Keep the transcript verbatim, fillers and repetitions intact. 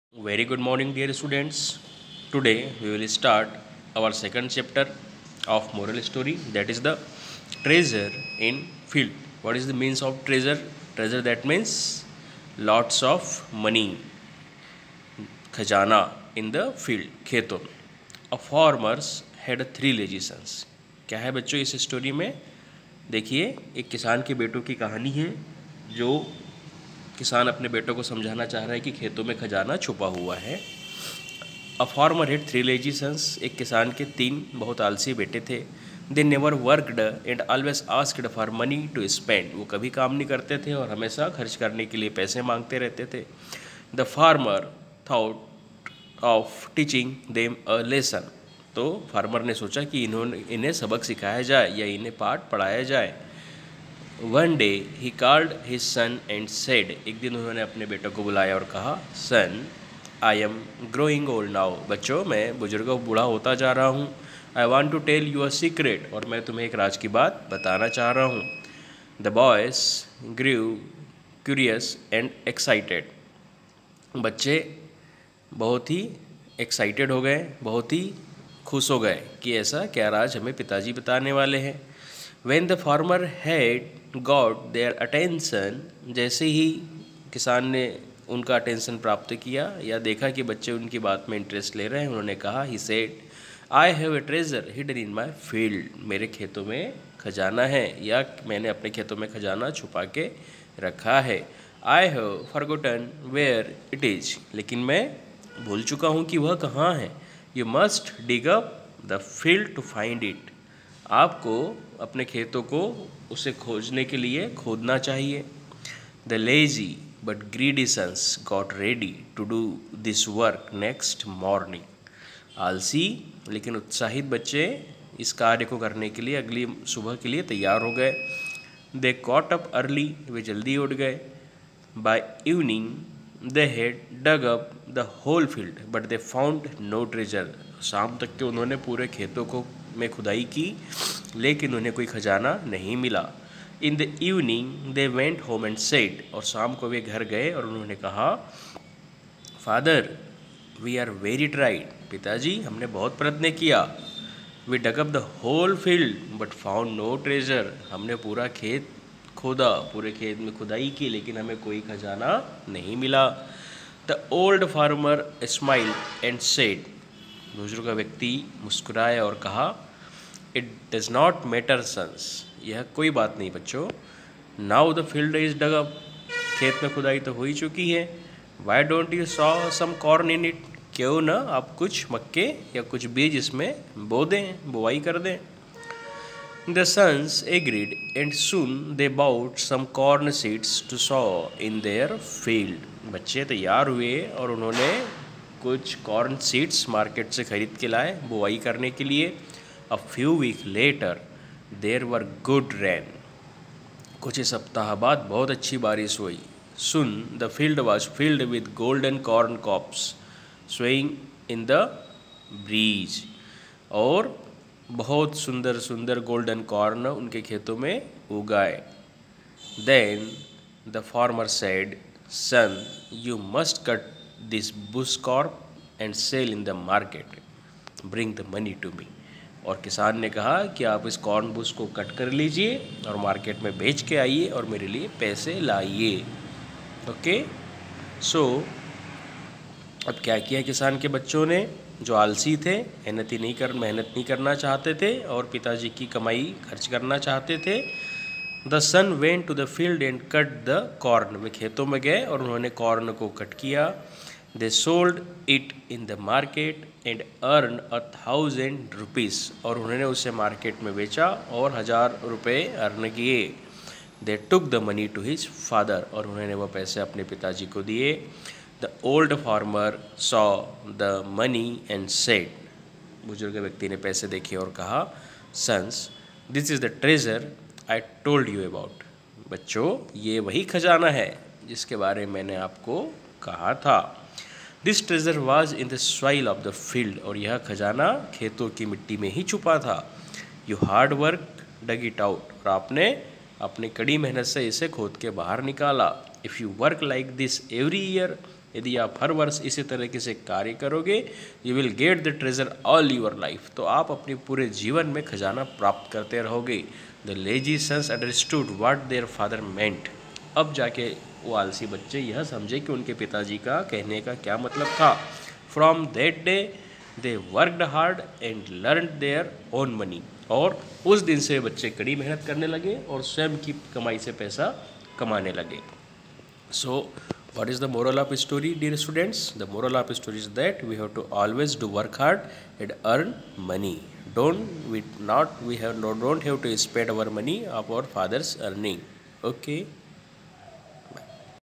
Very good morning, dear students. Today we will start our second chapter of moral story, that is the treasure in field. What is the means of treasure? Treasure, that means lots of money, खजाना in the field, खेतों में. A farmers had three lazy sons. क्या है बच्चों इस story में? देखिए, एक किसान के बेटों की कहानी है जो किसान अपने बेटों को समझाना चाह रहा है कि खेतों में खजाना छुपा हुआ है. A farmer had three lazy sons. एक किसान के तीन बहुत आलसी बेटे थे. They never worked and always asked for money to spend. वो कभी काम नहीं करते थे और हमेशा खर्च करने के लिए पैसे मांगते रहते थे. The farmer thought of teaching them a lesson. तो फार्मर ने सोचा कि इन्होंने इन्हें सबक सिखाया जाए या इन्हें पाठ पढ़ाया जाए. One day he called his son and said. एक दिन उन्होंने अपने बेटे को बुलाया और कहा, son I am growing old now. बच्चों, मैं बुजुर्ग बूढ़ा होता जा रहा हूँ. I want to tell you a secret. और मैं तुम्हें एक राज की बात बताना चाह रहा हूँ. The boys grew curious and excited. बच्चे बहुत ही एक्साइटेड हो गए, बहुत ही खुश हो गए कि ऐसा क्या राज हमें पिताजी बताने वाले हैं. When the farmer had got their attention, जैसे ही किसान ने उनका अटेंशन प्राप्त किया या देखा कि बच्चे उनकी बात में इंटरेस्ट ले रहे हैं, उन्होंने कहा, he said, I have a treasure hidden in my field. मेरे खेतों में खजाना है या मैंने अपने खेतों में खजाना छुपा के रखा है. I have forgotten where it is. लेकिन मैं भूल चुका हूँ कि वह कहाँ है. You must dig up the field to find it. आपको अपने खेतों को उसे खोजने के लिए खोदना चाहिए. The lazy but greedy sons got ready to do this work next morning. आलसी लेकिन उत्साहित बच्चे इस कार्य को करने के लिए अगली सुबह के लिए तैयार हो गए. They got up early. वे जल्दी उठ गए. By evening they had dug up the whole field but they found no treasure. शाम तक के उन्होंने पूरे खेतों को में खुदाई की लेकिन उन्हें कोई खजाना नहीं मिला. In the evening they went home and said. और शाम को वे घर गए और उन्होंने कहा, father we are very tried. पिताजी, हमने बहुत प्रयत्न किया. We dug up the whole field but found no treasure. हमने पूरा खेत खोदा, पूरे खेत में खुदाई की लेकिन हमें कोई खजाना नहीं मिला. The old farmer smile and said. बुजुर्ग व्यक्ति मुस्कुराया और कहा, it does not matter sons. यह कोई बात नहीं बच्चों. Now the field is dug up. खेत में खुदाई तो हो ही चुकी है. Why don't you sow some corn in it. क्यों ना आप कुछ मक्के या कुछ बीज इसमें बो दें, बुवाई कर दें. The sons agreed and soon they bought some corn seeds to sow in their field. बच्चे तैयार हुए और उन्होंने कुछ कॉर्न सीड्स मार्केट से खरीद के लाए बुवाई करने के लिए. A few week later there were good rain. कुछ सप्ताह बाद बहुत अच्छी बारिश हुई. Soon the field was filled with golden corn crops swaying in the breeze. और बहुत सुंदर सुंदर गोल्डन कॉर्न उनके खेतों में उगाए. Then the farmer said, son you must cut this bush crop and sell in the market. Bring the money to me. और किसान ने कहा कि आप इस कॉर्न बुश को कट कर लीजिए और मार्केट में बेच के आइए और मेरे लिए पैसे लाइए. ओके, सो अब क्या किया किसान के बच्चों ने, जो आलसी थे, मेहनत ही नहीं कर मेहनत नहीं करना चाहते थे और पिताजी की कमाई खर्च करना चाहते थे. The son went to the field and cut the corn. वे खेतों में गए और उन्होंने कॉर्न को कट किया. They sold it in the market and earn a thousand rupees. और उन्होंने उसे मार्केट में बेचा और हज़ार रुपये अर्न किए. They took the money to his father. और उन्होंने वह पैसे अपने पिताजी को दिए. The old farmer saw the money and said. बुजुर्ग व्यक्ति ने पैसे देखे और कहा, sons this is the treasure I told you about. बच्चों, ये वही खजाना है जिसके बारे में मैंने आपको कहा था. This treasure was in the soil of the field. और यह खजाना खेतों की मिट्टी में ही छुपा था. You hard work dug it out. और आपने अपनी कड़ी मेहनत से इसे खोद के बाहर निकाला. If you work like this every year यदि आप हर वर्ष इसी तरीके से कार्य करोगे, you will get the treasure all your life, तो आप अपने पूरे जीवन में खजाना प्राप्त करते रहोगे। The lazy sons understood what their father meant, अब जाके वो आलसी बच्चे यह समझे कि उनके पिताजी का कहने का क्या मतलब था। From that day they worked hard and learn their own money, और उस दिन से बच्चे कड़ी मेहनत करने लगे और स्वयं की कमाई से पैसा कमाने लगे। सो what is the moral of story, dear students? The moral of story is that we have to always do work hard and earn money. Don't we not we have no don't have to spend our money of our father's earning. Okay.